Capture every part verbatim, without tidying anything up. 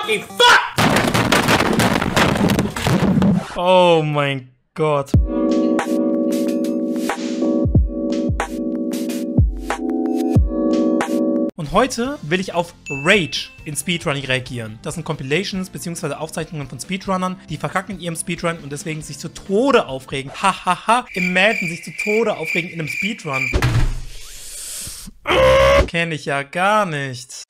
Monkey, fuck! Oh mein Gott. Und heute will ich auf Rage in Speedrunning reagieren. Das sind Compilations bzw. Aufzeichnungen von Speedrunnern, die verkacken in ihrem Speedrun und deswegen sich zu Tode aufregen. Hahaha, imagine sich zu Tode aufregen in einem Speedrun. Kenne ich ja gar nicht.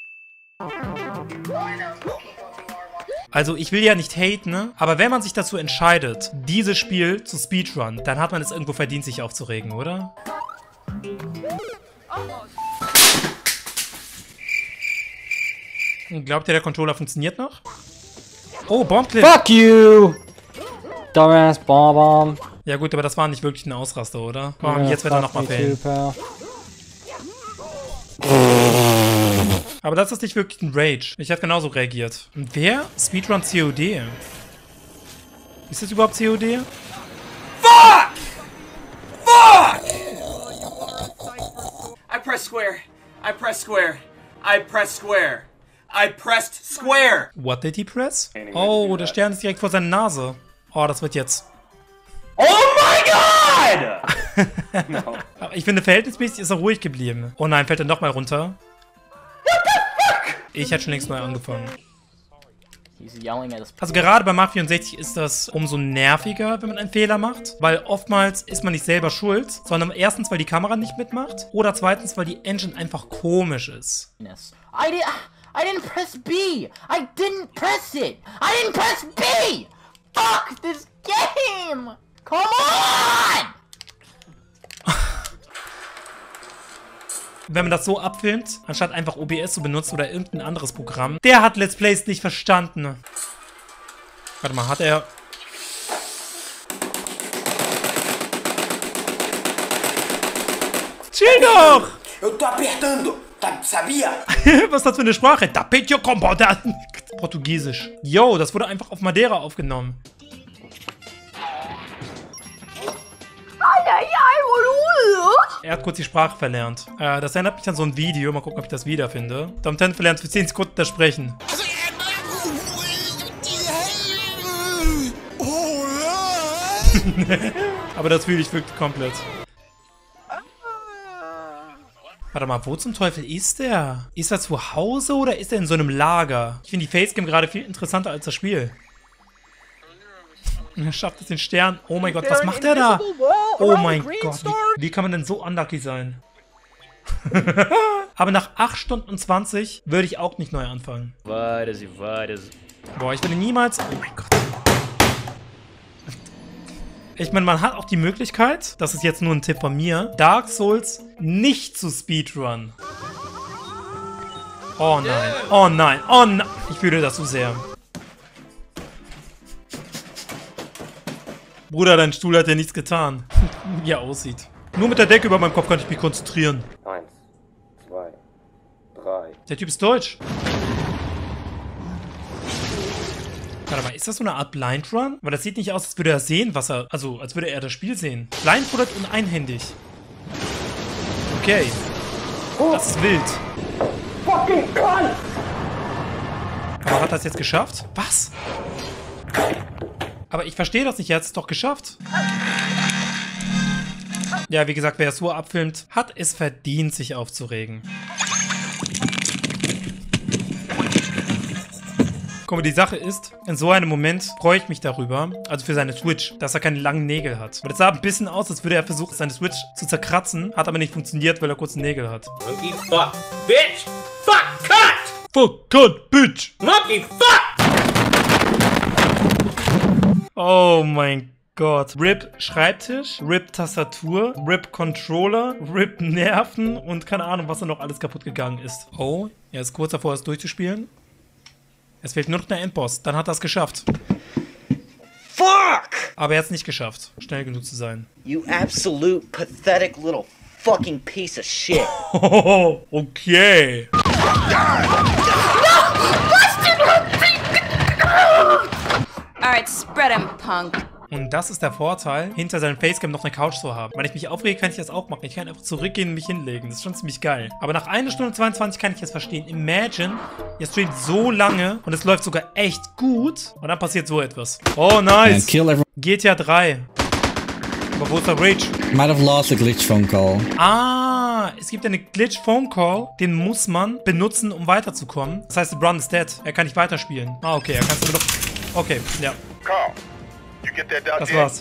Also ich will ja nicht haten, ne? Aber wenn man sich dazu entscheidet, dieses Spiel zu Speedrun, dann hat man es irgendwo verdient, sich aufzuregen, oder? Glaubt ihr, der Controller funktioniert noch? Oh, Bombclip! Fuck you! Dumbass Bomb. Ja gut, aber das war nicht wirklich ein Ausraster, oder? Komm, ja, jetzt wird er nochmal fehlen. Aber das ist nicht wirklich ein Rage. Ich hätte genauso reagiert. Und wer? Speedrun C O D? Ist das überhaupt C O D? Fuck! Fuck! I press square. I press square. I press square. I pressed square. What did he press? Oh, der Stern ist direkt vor seiner Nase. Oh, das wird jetzt. Oh my God! No. Aber ich finde, verhältnismäßig ist er ruhig geblieben. Oh nein, fällt er nochmal runter? Ich hätte schon längst neu angefangen. Also gerade bei Mark vierundsechzig ist das umso nerviger, wenn man einen Fehler macht. Weil oftmals ist man nicht selber schuld, sondern erstens, weil die Kamera nicht mitmacht. Oder zweitens, weil die Engine einfach komisch ist. I, di I didn't press B! I didn't press it! I didn't press B! Fuck this game! Come on! Wenn man das so abfilmt, anstatt einfach O B S zu benutzen oder irgendein anderes Programm. Der hat Let's Plays nicht verstanden. Warte mal, hat er... Chill doch! Eu tô apertando, sabia? Was ist das für eine Sprache? Portugiesisch. Yo, das wurde einfach auf Madeira aufgenommen. Er hat kurz die Sprache verlernt. Äh, das erinnert mich an so ein Video. Mal gucken, ob ich das wiederfinde. Tom Ten verlernt für zehn Sekunden das Sprechen. Aber das fühle ich wirklich komplett. Warte mal, wo zum Teufel ist der? Ist er zu Hause oder ist er in so einem Lager? Ich finde die Facecam gerade viel interessanter als das Spiel. Er schafft es den Stern. Oh mein Gott, was macht er da? Oh mein Gott, wie, wie kann man denn so unlucky sein? Aber nach acht Stunden und zwanzig würde ich auch nicht neu anfangen. Boah, ich würde niemals... Oh mein Gott. Ich meine, man hat auch die Möglichkeit, das ist jetzt nur ein Tipp von mir, Dark Souls nicht zu Speedrun. Oh nein, oh nein, oh nein. Ich fühle das so sehr. Bruder, dein Stuhl hat ja nichts getan. Wie er aussieht. Nur mit der Decke über meinem Kopf kann ich mich konzentrieren. Eins, zwei, drei. Der Typ ist deutsch. Warte mal, ist das so eine Art Blind Run? Weil das sieht nicht aus, als würde er sehen, was er... Also, als würde er das Spiel sehen. Blindfolded und einhändig. Okay. Das ist wild. Fucking cunt! Aber hat er es jetzt geschafft? Was? Aber ich verstehe das nicht, er hat es doch geschafft. Ja, wie gesagt, wer es so abfilmt, hat es verdient, sich aufzuregen. Guck mal, die Sache ist, in so einem Moment freue ich mich darüber, also für seine Switch, dass er keine langen Nägel hat. Und es sah ein bisschen aus, als würde er versuchen, seine Switch zu zerkratzen, hat aber nicht funktioniert, weil er kurze Nägel hat. Monkey, fuck, bitch! Fuck, cut! Fuck, cut, bitch! Monkey, fuck! Oh mein Gott. R I P Schreibtisch, R I P Tastatur, R I P Controller, R I P Nerven und keine Ahnung, was da noch alles kaputt gegangen ist. Oh, er ist kurz davor, es durchzuspielen. Es fehlt nur noch der Endboss, dann hat er es geschafft. Fuck! Aber er hat es nicht geschafft, schnell genug zu sein. You absolute pathetic little fucking piece of shit. Oh, okay. Alright, spread him, punk. Und das ist der Vorteil, hinter seinem Facecam noch eine Couch zu haben. Wenn ich mich aufrege, kann ich das auch machen. Ich kann einfach zurückgehen und mich hinlegen. Das ist schon ziemlich geil. Aber nach einer Stunde zweiundzwanzig kann ich es verstehen. Imagine, ihr streamt so lange und es läuft sogar echt gut. Und dann passiert so etwas. Oh, nice. G T A drei. Aber wo ist der Rage? Might have lost a glitch phone call. Ah, es gibt eine Glitch-Phone-Call. Den muss man benutzen, um weiterzukommen. Das heißt, LeBron ist dead. Er kann nicht weiterspielen. Ah, okay, er kann es nur noch... Okay, ja. Das war's.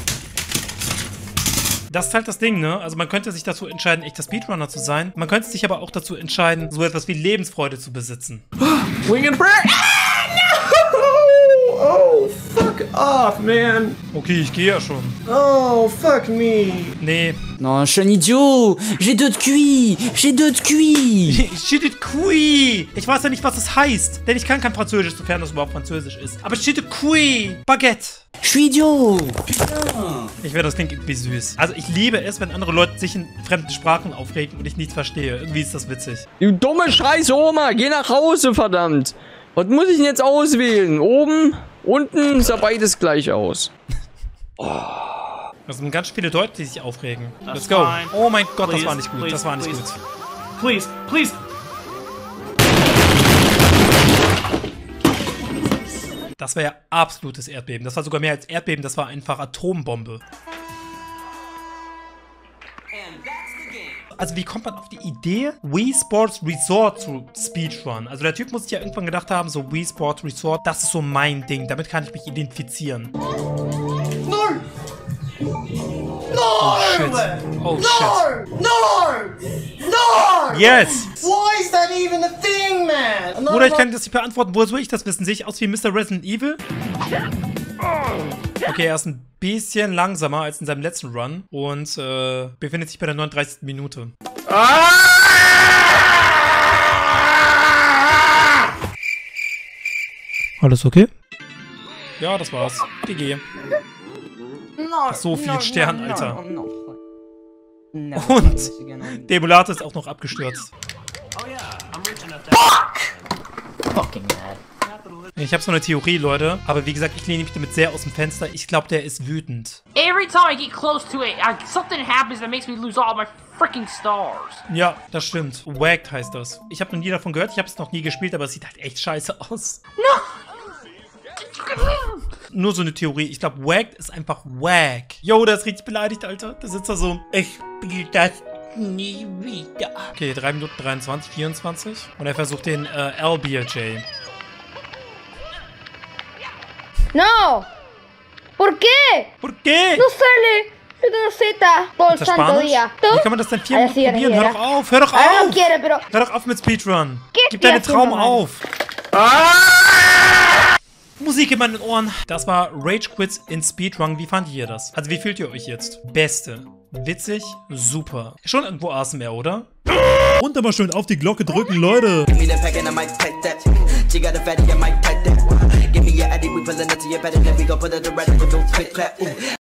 Das ist halt das Ding, ne? Also man könnte sich dazu entscheiden, echter Speedrunner zu sein. Man könnte sich aber auch dazu entscheiden, so etwas wie Lebensfreude zu besitzen. Wing and Prayer! Ah, no! Oh, fuck off, man. Okay, ich gehe ja schon. Oh, fuck me. Nee. Non, je suis un idiot. J'ai deux de cuit. J'ai deux de cuit. Shit qui. Ich weiß ja nicht, was das heißt. Denn ich kann kein Französisch, sofern das überhaupt Französisch ist. Aber shit qui. Baguette. Je suis idiot. Ich werde das klingt irgendwie süß. Also ich liebe es, wenn andere Leute sich in fremden Sprachen aufregen und ich nichts verstehe. Irgendwie ist das witzig. Du dumme Scheiß Oma, geh nach Hause, verdammt. Was muss ich denn jetzt auswählen? Oben, unten, sah beides gleich aus. Das sind ganz viele Leute, die sich aufregen. That's Let's go. fine. Oh mein Gott, Please, das war nicht gut. please, Das war nicht please. gut. Please, please. Das war ja absolutes Erdbeben. Das war sogar mehr als Erdbeben, das war einfach Atombombe. Also wie kommt man auf die Idee, Wii Sports Resort zu Speedrun? Also der Typ muss sich ja irgendwann gedacht haben, so Wii Sports Resort, das ist so mein Ding, damit kann ich mich identifizieren. No! Oh shit. Oh shit. No! No! Yes! Why is that even a thing, man? Bruder, ich kann das nicht beantworten. Woher soll ich das wissen? Sehe ich aus wie Mister Resident Evil? Okay, er ist ein bisschen langsamer als in seinem letzten Run und äh, befindet sich bei der neununddreißigsten Minute. Alles okay? Ja, das war's. G G. No, So viel no, Stern, no, Alter. no, no. No. Und der Emulator ist auch noch abgestürzt. Fucking mad. Ich habe so eine Theorie, Leute. Aber wie gesagt, ich lehne mich damit sehr aus dem Fenster. Ich glaube, der ist wütend. Every time I get close to it, I, something happens that makes me lose all my freaking stars. Ja, das stimmt. Wagged heißt das. Ich habe noch nie davon gehört. Ich habe es noch nie gespielt, aber es sieht halt echt scheiße aus. No! Nur so eine Theorie. Ich glaube, Wagged ist einfach Wag. Yo, der ist richtig beleidigt, Alter. Der sitzt da so. Ich spiel das nie wieder. Okay, drei Minuten dreiundzwanzig, vierundzwanzig. Und er versucht den äh, L B J. No! ¿Por qué? Por qué? No sale. Yo tengo Z todo el Ist das santo Spanisch? día. Wie kann man das denn vier Ah, Minuten sí, era, probieren? sí, Hör era. doch auf, hör doch Ahora no auf! quiere, pero... Hör doch auf mit Speedrun. ¿Qué Gib estoy deinen Traum haciendo mal? auf. Musik in meinen Ohren. Das war Rage Quits in Speedrun. Wie fandet ihr das? Also wie fühlt ihr euch jetzt? Beste. Witzig. Super. Schon irgendwo A S M R, oder? Und aber schön auf die Glocke drücken, Leute. Give me the pack and I might take that. She got a fatty, I might take that. Give me your addy, we pullin' it to your bed and then we go put it to rest. Don't click clap. Ooh.